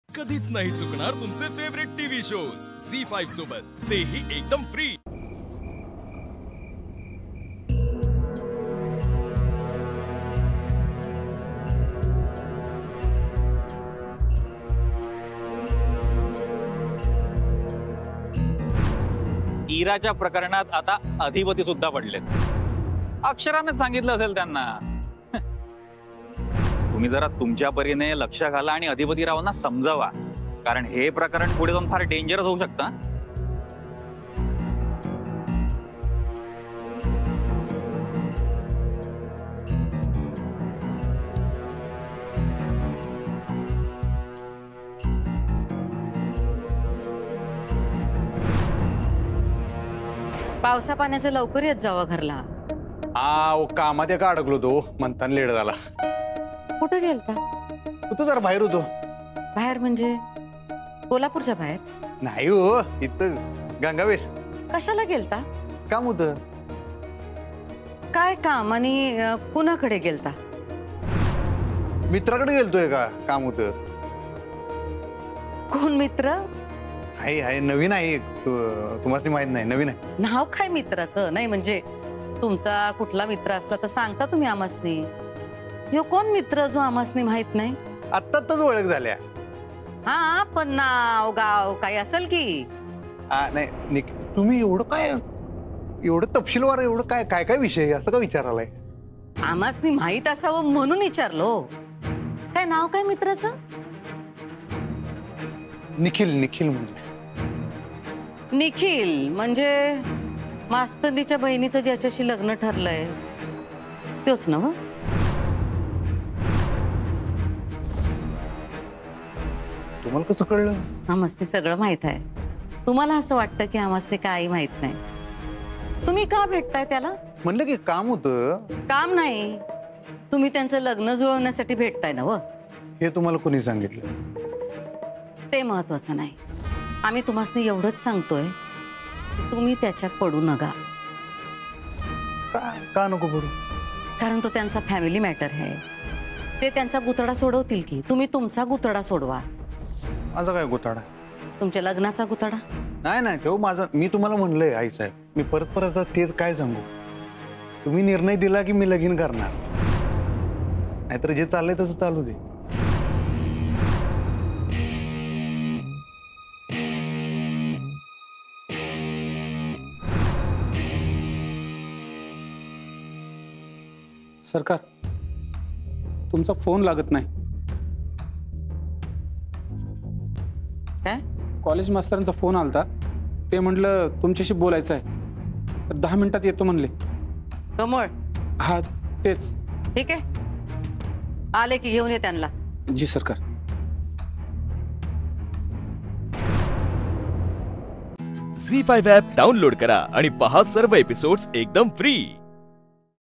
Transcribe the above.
कधीच नाही चुकणार तुमचे फेवरेट टीव्ही शोज झी5 सोबत, तेही एकदम फ्री। इराच्या प्रकरणात आता अधिपती सुद्धा पडलेत। अक्षराने सांगितलं असेल त्यांना। तुम्ही जरा तुमच्या परीने लक्ष घाला आणि अधिपतीरावांना समजावा, कारण हे प्रकरण पुढे जाऊन फार डेंजरस होऊ शकतं। पावसा पाण्याचं लवकर येत जावा घरला। कामात एका अडकलो तो, म्हणताना लेट झाला। कुठे गेलता? तू जरा बाहेर होतो। बाहेर म्हणजे कोल्हापूरच्या बाहेर? नाही हो, इथं गंगावेश। कशाला गेलता? काम होतं। काय काम आणि कुणाकडे गेलता? मित्राकडे गेलतोय का, काम होतं। कोण मित्र? आहे नवीन आहे, तुम्हाला माहित नाही, नवीन आहे। नाव काय मित्राचं? नाही म्हणजे तुमचा कुठला मित्र असला तर सांगता तुम्ही आमासनी। ह्यो कोण मित्र जो आमासनी माहित नाही? आत्ताच ओळख झाल्या। हा, पण नाव गाव काही असेल की? नाही, तुम्ही एवढं तपशीलवार एवढं काय विषय असं का विचारालाय? आमासनी माहित असावं म्हणून विचारलो। काय नाव काय मित्राचं? निखिल म्हणजे। निखिल म्हणजे मास्तनीच्या बहिणीचं ज्याच्याशी लग्न ठरलंय तोच ना? तुम्हाला कसं कळलं? आम्हासनी सगळं माहित आहे। तुम्हाला असं वाटतं की आम्हासनी काही माहित नाही। तुम्ही का भेटताय त्याला? म्हणलं की काम होतं। काम नाही, तुम्ही त्यांचं लग्न जुळवण्यासाठी भेटताय ना? हे तुम्हाला कोणी सांगितलं? ते महत्वाचं नाही। आम्ही तुम्हासनी एवढंच सांगतोय की तुम्ही त्याच्यात पडू नका। का नको पडू? कारण तो त्यांचा फॅमिली मॅटर आहे। ते त्यांचा गुतडा सोडवतील की तुम्ही तुमचा गुतडा सोडवा। माझा काय गुताडा? तुमच्या लग्नाचा गुतडा? नाही तो माझा। मी तुम्हाला म्हणलंय आई साहेब, मी परत तेच काय सांगू। तुम्ही निर्णय दिला की मी लगीन करणार, नाहीतर जे चाललंय तसं चालू दे। सरकार, तुमचा फोन लागत नाही। काय? कॉलेज मास्तरांचा फोन आलता, ते म्हटलं तुमच्याशी बोलायचं आहे, 10 मिनिटात येतो म्हणले। कमळ? हा तेच। ठीक आहे, आले की घेऊन ये त्यांना। जी सरकार। झी5 ॲप डाउनलोड करा आणि पहा सर्व एपिसोड्स एकदम फ्री।